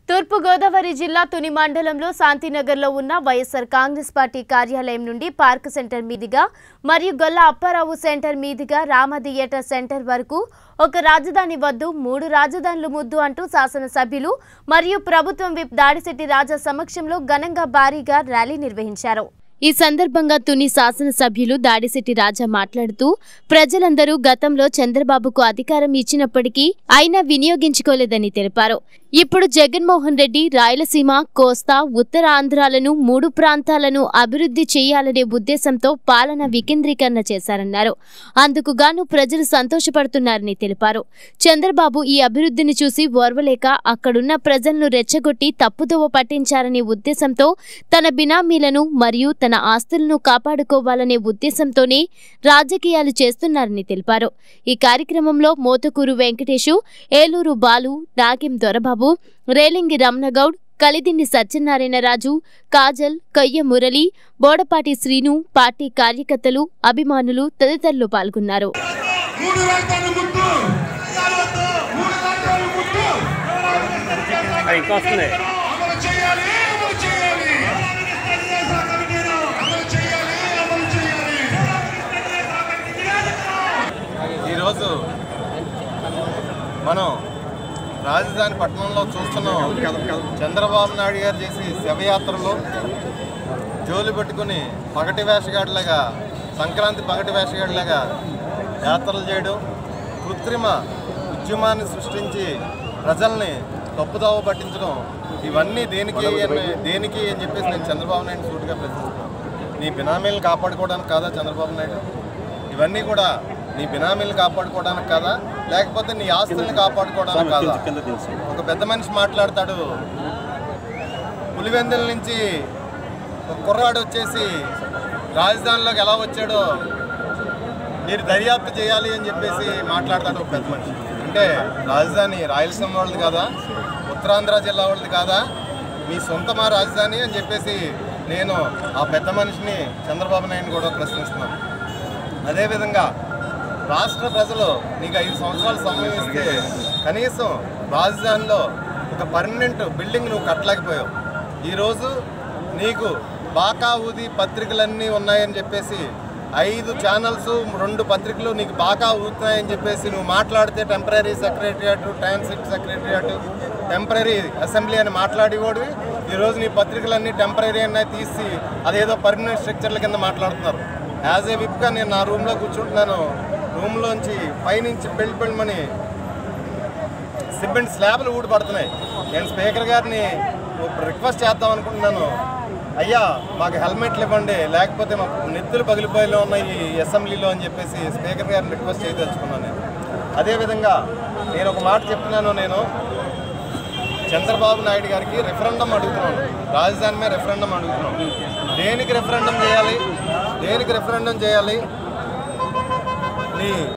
తూర్పు గోదావరి జిల్లా తుని మండలంలో శాంతినగర్లో ఉన్న వైఎస్ఆర్ కాంగ్రెస్ పార్టీ కార్యాలయం నుండి పార్క్ సెంటర్ మీదుగా మరియు గొల్ల అప్పారావు సెంటర్ మీదుగా రామ థియేటర్ సెంటర్ వరకు ఒక రాజధాని వద్దు మూడు రాజధానులు ముద్దు అంటూ శాసనసభ్యులు మరియు ప్రభుత్వం విప్ దాడిశెట్టి రాజా సమక్షంలో ఘనంగా భారీగా ర్యాలీ నిర్వహించారు। ఈ సందర్భంగా తుని శాసనసభ్యులు దాడిశెట్టి రాజా మాట్లాడుతూ ప్రజలందరూ గతంలో చంద్రబాబుకు అధికారం ఇచ్చినప్పటికీ అయినా వినియోగించుకోలేదని తెలిపారు। ఇప్పుడు జగన్మోహన్ రెడ్డి రాయలసీమ, కోస్తా, ఉత్తర ఆంధ్రాలను మూడు ప్రాంతాలను అభివృద్ధి చేయాలనే ఉద్దేశంతో పాలన వికేంద్రీకరణ చేశారన్నారు। అందుకు గాను ప్రజలు సంతోషపడుతున్నారని తెలిపారు। చంద్రబాబు ఈ అభివృద్ధిని చూసి ఓర్వలేక అక్కడున్న ప్రజలను రెచ్చగొట్టి తప్పుదోవ పట్టించారనే ఉద్దేశంతో తన బినామీలను మరియు తన ఆస్తులను కాపాడుకోవాలనే ఉద్దేశంతోనే రాజకీయాలు చేస్తున్నారని తెలిపారు। ఈ కార్యక్రమంలో మోతుకూరు వెంకటేశు, ఏలూరు బాలు, నాగిం దొరబాబు, రేలింగి రమణగౌడ్, కలిదిండి సత్యనారాయణరాజు, కాజల్, కయ్య మురళి, బోడపాటి శ్రీను, పార్టీ కార్యకర్తలు, అభిమానులు తదితరులు పాల్గొన్నారు। ఈరోజు మనం రాజధాని పట్టణంలో చూస్తున్నాం। చంద్రబాబు నాయుడు గారు చేసి శవయాత్రలో జోలు పెట్టుకుని పగటి వేషగాడిలాగా, సంక్రాంతి పగటి వేషగాడిలాగా యాత్రలు చేయడం, కృత్రిమ ఉద్యమాన్ని సృష్టించి ప్రజల్ని తప్పుదోవ పట్టించడం, ఇవన్నీ దేనికి అని చెప్పేసి నేను చంద్రబాబు నాయుడు సూటిగా ప్రశ్నిస్తున్నాను। నీ బినామీలను కాపాడుకోవడానికి కాదా చంద్రబాబు నాయుడు? ఇవన్నీ కూడా నీ బినామీలు కాపాడుకోవడానికి కాదా, లేకపోతే నీ ఆస్తుల్ని కాపాడుకోవడానికి కాదా? ఒక పెద్ద మనిషి మాట్లాడతాడు, పులివెందుల నుంచి ఒక కుర్రాడు వచ్చేసి రాజధానిలోకి ఎలా వచ్చాడో మీరు దర్యాప్తు చేయాలి అని చెప్పేసి మాట్లాడతాడు ఒక పెద్ద మనిషి। అంటే రాజధాని రాయలసీమ వాళ్ళది కాదా, ఉత్తరాంధ్ర జిల్లా వాళ్ళది కాదా, మీ సొంతమా రాజధాని అని చెప్పేసి నేను ఆ పెద్ద మనిషిని చంద్రబాబు నాయుడు కూడా ప్రశ్నిస్తున్నాను। అదేవిధంగా రాష్ట్ర ప్రజలు నీకు 5 సంవత్సరాలు సమయం ఇస్తే కనీసం రాజధానిలో ఒక పర్మనెంట్ బిల్డింగ్ నువ్వు కట్టలేకపోయావు। ఈరోజు నీకు బాకా ఊది పత్రికలన్నీ ఉన్నాయని చెప్పేసి 5 ఛానల్స్ 2 పత్రికలు నీకు బాకా ఊతున్నాయని చెప్పేసి నువ్వు మాట్లాడితే temporary secretariat, transit secretariat, temporary assembly అని మాట్లాడేవాడివి ఈరోజు నీ పత్రికలన్నీ టెంపరీ అన్నీ తీసి అదేదో పర్మనెంట్ స్ట్రక్చర్ల కింద మాట్లాడుతున్నారు। యాజ్ ఏ విప్గా నేను నా రూమ్లో కూర్చుంటున్నాను, రూమ్లోంచి పైనుంచి పెళ్ళమని సిమెంట్ స్లాబ్లు ఊడిపడుతున్నాయి। నేను స్పీకర్ గారిని రిక్వెస్ట్ చేద్దాం అనుకుంటున్నాను, అయ్యా మాకు హెల్మెట్లు ఇవ్వండి, లేకపోతే మా నెత్తులు పగిలిపోయేలా ఉన్నాయి ఈ అసెంబ్లీలో అని చెప్పేసి స్పీకర్ గారిని రిక్వెస్ట్ చేయదలుచుకున్నాను నేను। అదేవిధంగా నేను ఒక మాట చెప్తున్నాను, నేను చంద్రబాబు నాయుడు గారికి రెఫరెండం అడుగుతున్నాను, రాజధాని మీద రెఫరెండం అడుగుతున్నాను। దేనికి రెఫరెండం చేయాలి? నీ